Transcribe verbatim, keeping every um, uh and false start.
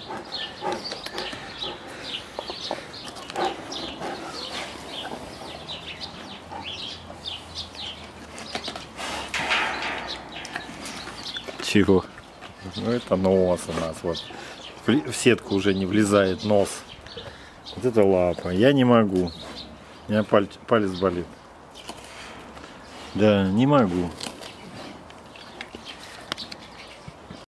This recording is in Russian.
Чего? Ну это нос у нас. Вот в сетку уже не влезает нос. Вот это лапа. Я не могу. У меня палец, палец болит. Да, не могу.